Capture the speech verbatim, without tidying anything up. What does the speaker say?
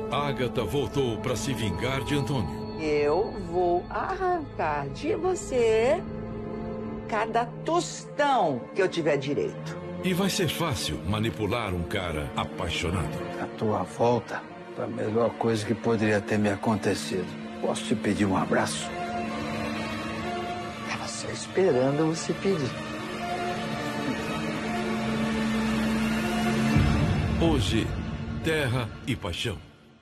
Agatha voltou para se vingar de Antônio. Eu vou arrancar de você cada tostão que eu tiver direito. E vai ser fácil manipular um cara apaixonado. A tua volta foi a melhor coisa que poderia ter me acontecido. Posso te pedir um abraço? Estava só esperando você pedir. Hoje, Terra e Paixão.